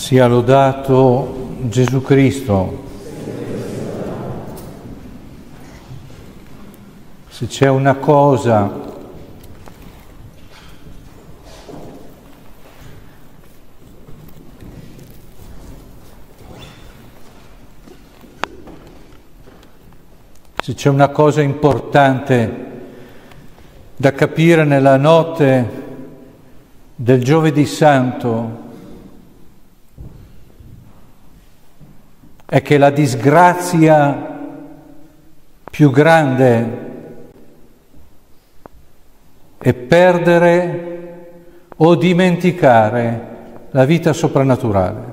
Sia lodato Gesù Cristo. Se c'è una cosa importante da capire nella notte del Giovedì Santo, è che la disgrazia più grande è perdere o dimenticare la vita soprannaturale.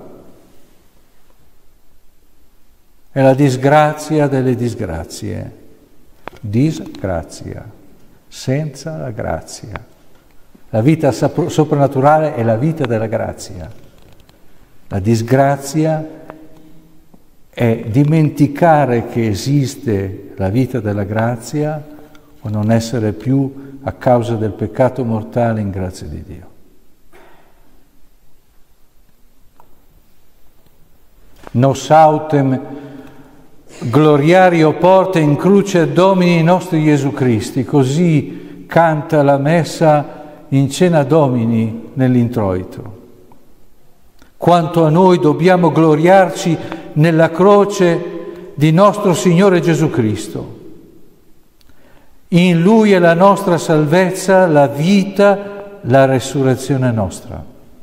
È la disgrazia delle disgrazie. Disgrazia, senza la grazia. La vita soprannaturale è la vita della grazia. La disgrazia è dimenticare che esiste la vita della grazia o non essere più, a causa del peccato mortale, in grazia di Dio. Nos autem gloriario porta in cruce Domini nostri Gesù Cristi, così canta la messa in cena Domini nell'introito. Quanto a noi dobbiamo gloriarci nella croce di nostro Signore Gesù Cristo. In Lui è la nostra salvezza, la vita, la resurrezione nostra.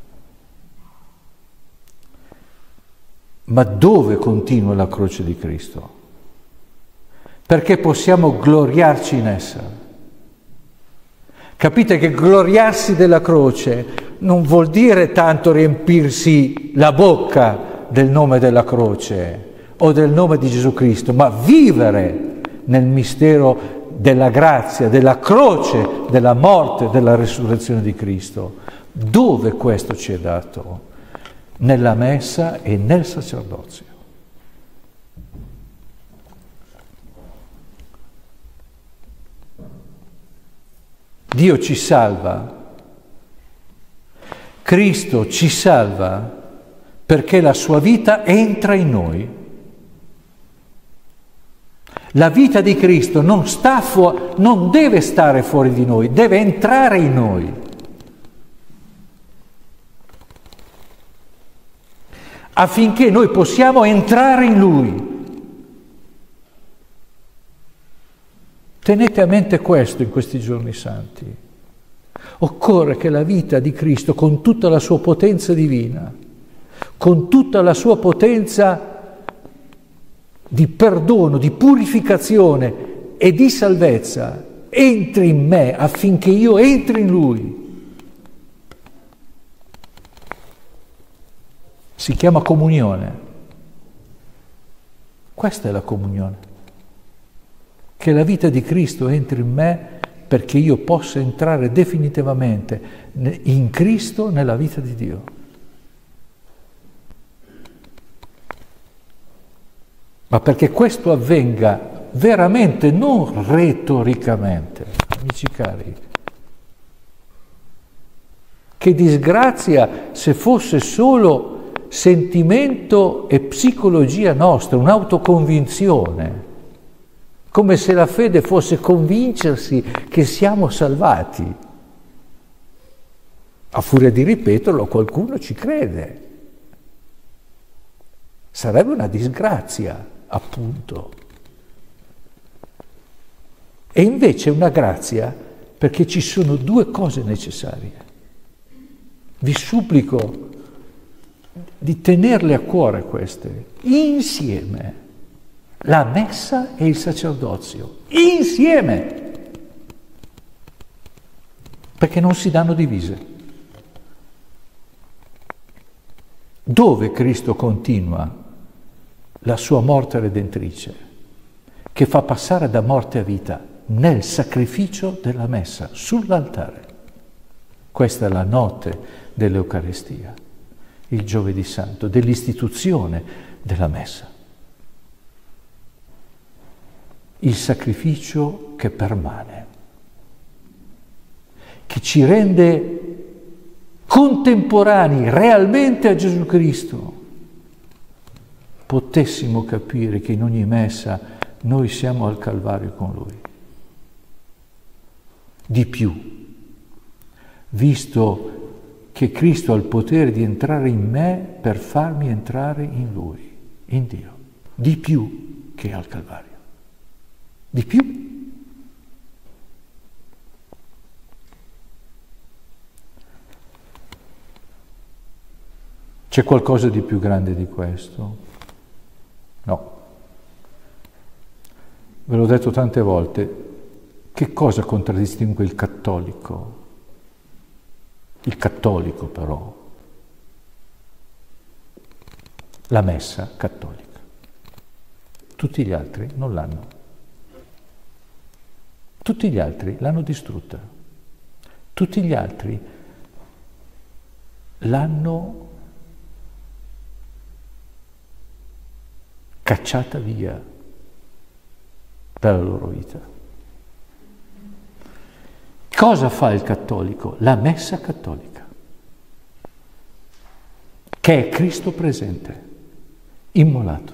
Ma dove continua la croce di Cristo? Perché possiamo gloriarci in essa. Capite che gloriarsi della croce non vuol dire tanto riempirsi la bocca del nome della croce o del nome di Gesù Cristo, ma vivere nel mistero della grazia, della croce, della morte, della resurrezione di Cristo. Dove questo ci è dato? Nella messa e nel sacerdozio. Dio ci salva, Cristo ci salva perché la sua vita entra in noi. La vita di Cristo non deve stare fuori di noi, deve entrare in noi. Affinché noi possiamo entrare in Lui. Tenete a mente questo in questi giorni santi. Occorre che la vita di Cristo, con tutta la sua potenza divina, con tutta la sua potenza di perdono, di purificazione e di salvezza, entri in me affinché io entri in Lui. Si chiama comunione. Questa è la comunione. Che la vita di Cristo entri in me perché io possa entrare definitivamente in Cristo nella vita di Dio. Ma perché questo avvenga veramente, non retoricamente, amici cari. Che disgrazia se fosse solo sentimento e psicologia nostra, un'autoconvinzione, come se la fede fosse convincersi che siamo salvati. A furia di ripeterlo, qualcuno ci crede. Sarebbe una disgrazia, appunto. E invece è una grazia perché ci sono due cose necessarie. Vi supplico di tenerle a cuore queste, insieme. La messa e il sacerdozio, insieme. Perché non si danno divise. Dove Cristo continua la sua morte redentrice, che fa passare da morte a vita, nel sacrificio della messa, sull'altare. Questa è la notte dell'Eucaristia, il Giovedì Santo, dell'istituzione della messa. Il sacrificio che permane, che ci rende contemporanei realmente a Gesù Cristo, potessimo capire che in ogni messa noi siamo al Calvario con Lui. Di più, visto che Cristo ha il potere di entrare in me per farmi entrare in Lui, in Dio, di più che al Calvario, di più. C'è qualcosa di più grande di questo? No. Ve l'ho detto tante volte, che cosa contraddistingue il cattolico? Il cattolico però, la messa cattolica. Tutti gli altri non l'hanno. Tutti gli altri l'hanno distrutta. Tutti gli altri l'hanno cacciata via dalla loro vita. Cosa fa il cattolico? La messa cattolica, che è Cristo presente, immolato.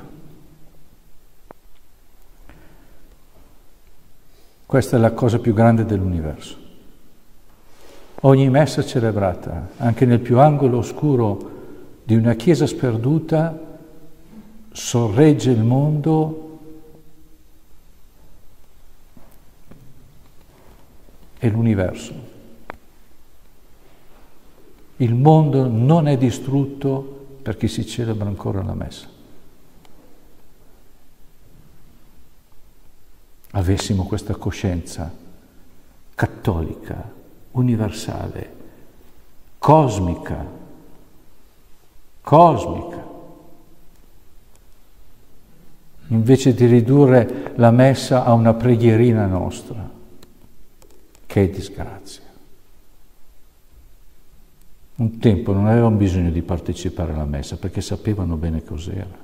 Questa è la cosa più grande dell'universo. Ogni messa celebrata, anche nel più angolo oscuro di una chiesa sperduta, sorregge il mondo e l'universo. Il mondo non è distrutto perché si celebra ancora la messa. Avessimo questa coscienza cattolica, universale, cosmica, invece di ridurre la messa a una preghierina nostra, che disgrazia. Un tempo non avevano bisogno di partecipare alla messa perché sapevano bene cos'era.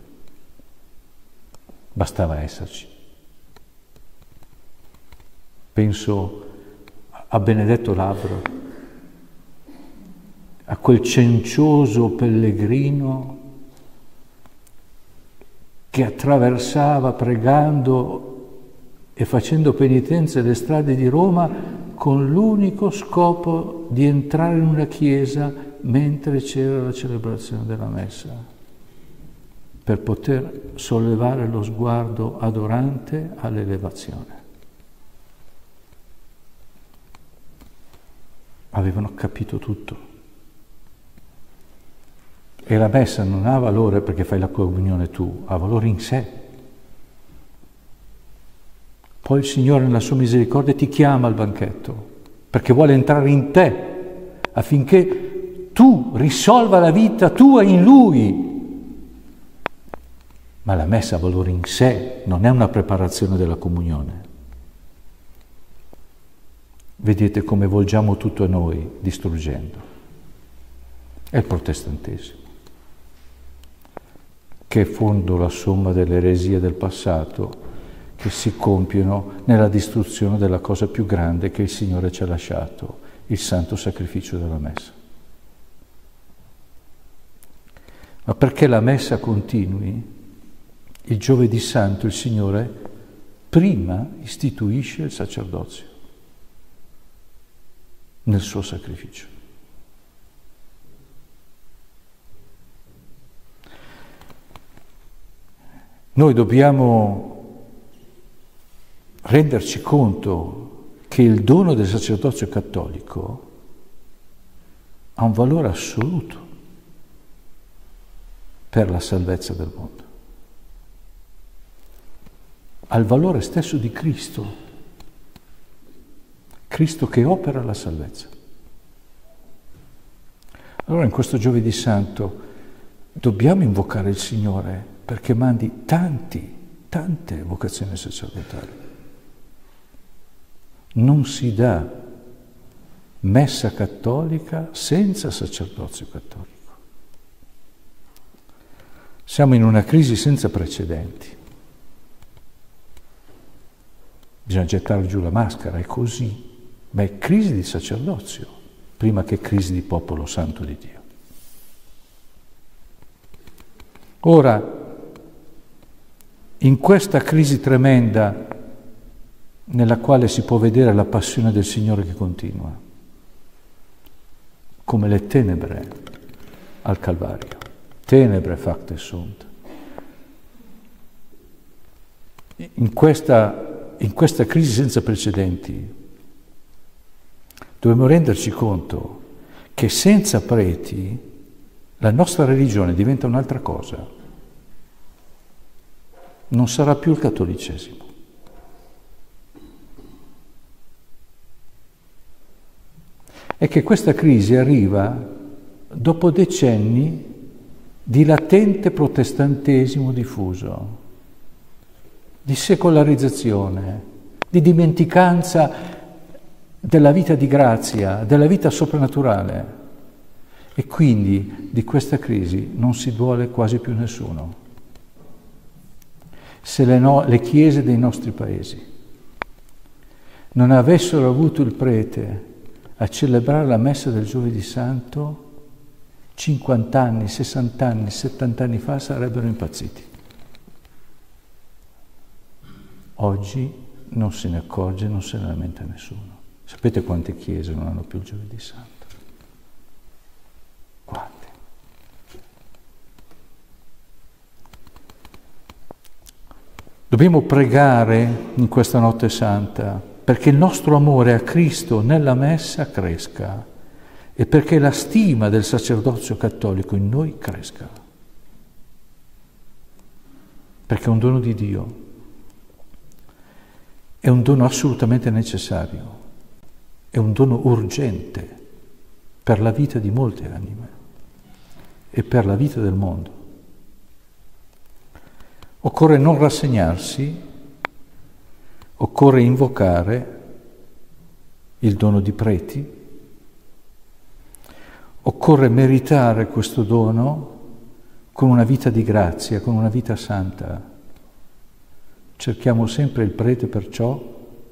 Bastava esserci. Penso a Benedetto Labbro, a quel cencioso pellegrino che attraversava pregando e facendo penitenza le strade di Roma con l'unico scopo di entrare in una chiesa mentre c'era la celebrazione della messa, per poter sollevare lo sguardo adorante all'elevazione. Avevano capito tutto. E la messa non ha valore perché fai la comunione tu, ha valore in sé. Poi il Signore nella sua misericordia ti chiama al banchetto, perché vuole entrare in te, affinché tu risolva la vita tua in Lui. Ma la messa ha valore in sé, non è una preparazione della comunione. Vedete come volgiamo tutto a noi, distruggendo. È il protestantesimo, che è fondo la somma delle eresie del passato che si compiono nella distruzione della cosa più grande che il Signore ci ha lasciato, il santo sacrificio della messa. Ma perché la messa continui, il giovedì santo il Signore prima istituisce il sacerdozio nel suo sacrificio. Noi dobbiamo renderci conto che il dono del sacerdozio cattolico ha un valore assoluto per la salvezza del mondo. Ha il valore stesso di Cristo, Cristo che opera la salvezza. Allora in questo giovedì santo dobbiamo invocare il Signore perché mandi tante vocazioni sacerdotali. Non si dà messa cattolica senza sacerdozio cattolico. Siamo in una crisi senza precedenti. Bisogna gettare giù la maschera, è così, ma è crisi di sacerdozio. prima che crisi di popolo santo di Dio. Ora, in questa crisi tremenda nella quale si può vedere la passione del Signore che continua, come le tenebre al Calvario, tenebre facte sunt. In questa crisi senza precedenti dobbiamo renderci conto che senza preti la nostra religione diventa un'altra cosa. Non sarà più il cattolicesimo. È che questa crisi arriva dopo decenni di latente protestantesimo diffuso, di secolarizzazione, di dimenticanza della vita di grazia, della vita soprannaturale. E quindi di questa crisi non si duole quasi più nessuno. Se le chiese dei nostri paesi non avessero avuto il prete a celebrare la messa del Giovedì Santo, 50 anni, 60 anni, 70 anni fa sarebbero impazziti. Oggi non se ne accorge, non se ne lamenta nessuno. Sapete quante chiese non hanno più il Giovedì Santo? Quante? Dobbiamo pregare in questa notte santa perché il nostro amore a Cristo nella messa cresca e perché la stima del sacerdozio cattolico in noi cresca. Perché è un dono di Dio, è un dono assolutamente necessario, è un dono urgente per la vita di molte anime e per la vita del mondo. Occorre non rassegnarsi, occorre invocare il dono di preti, occorre meritare questo dono con una vita di grazia, con una vita santa. Cerchiamo sempre il prete per ciò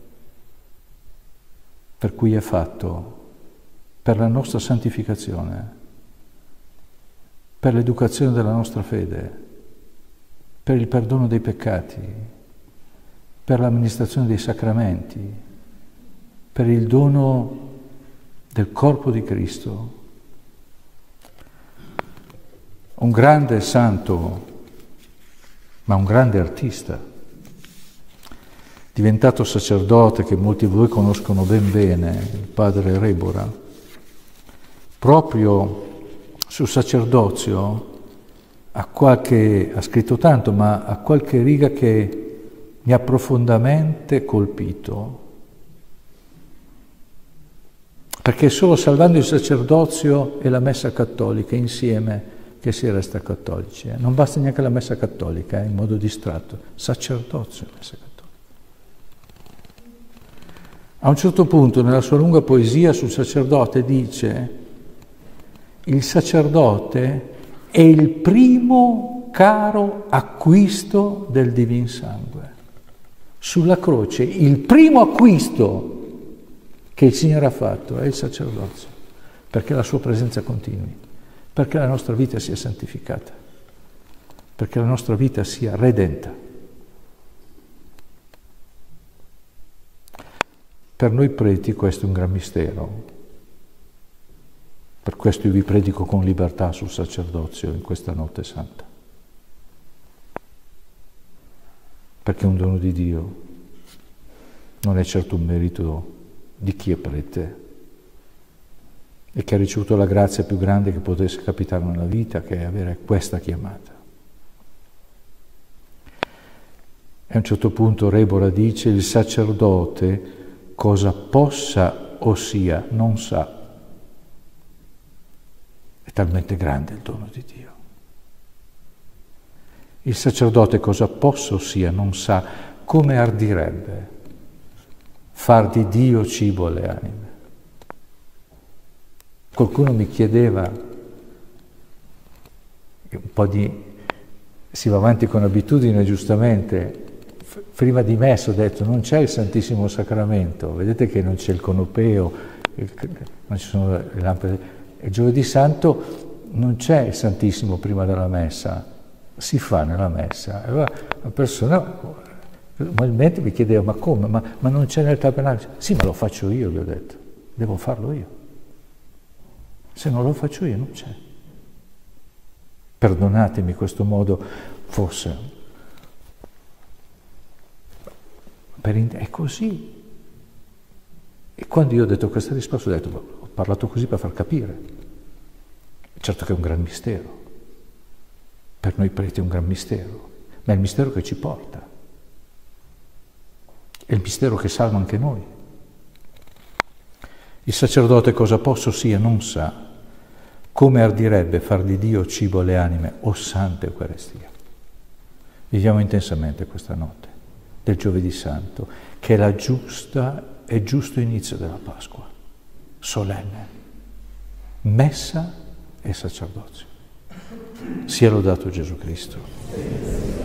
per cui è fatto, per la nostra santificazione, per l'educazione della nostra fede, per il perdono dei peccati, per l'amministrazione dei sacramenti, per il dono del corpo di Cristo. Un grande santo, ma un grande artista, diventato sacerdote, che molti di voi conoscono ben bene, il padre Rebora, proprio sul sacerdozio ha scritto tanto, ma ha qualche riga che mi ha profondamente colpito, perché è solo salvando il sacerdozio e la messa cattolica insieme che si resta cattolici. Non basta neanche la messa cattolica, in modo distratto, sacerdozio e messa cattolica. A un certo punto, nella sua lunga poesia sul sacerdote, dice: il sacerdote è il primo caro acquisto del divin sangue. Sulla croce il primo acquisto che il Signore ha fatto è il sacerdozio, perché la sua presenza continui, perché la nostra vita sia santificata, perché la nostra vita sia redenta. Per noi preti questo è un gran mistero. Per questo io vi predico con libertà sul sacerdozio in questa notte santa. Perché è un dono di Dio, non è certo un merito di chi è prete e che ha ricevuto la grazia più grande che potesse capitare nella vita, che è avere questa chiamata. E a un certo punto Rebora dice: il sacerdote cosa possa o sia non sa. È talmente grande il dono di Dio. Il sacerdote cosa possa o sia non sa, come ardirebbe far di Dio cibo alle anime. Qualcuno mi chiedeva, si va avanti con abitudine giustamente, prima di messa ho detto: non c'è il Santissimo Sacramento, vedete che non c'è il conopeo, non ci sono le lampade. Il giovedì santo non c'è il Santissimo prima della messa, si fa nella messa. Allora la persona normalmente mi chiedeva, ma come? Ma non c'è nel tabernacolo? Sì, ma lo faccio io, gli ho detto, devo farlo io. Se non lo faccio io non c'è. Perdonatemi questo modo, forse. È così. E quando io ho detto questa risposta, ho detto, ho parlato così per far capire. Certo che è un gran mistero. Per noi preti è un gran mistero, ma è il mistero che ci porta. È il mistero che salva anche noi. Il sacerdote cosa posso sia non sa, come ardirebbe far di Dio cibo alle anime, o santa Eucaristia. Viviamo intensamente questa notte del Giovedì Santo, che è è giusto inizio della Pasqua, solenne, messa e sacerdozio. Sia lodato Gesù Cristo.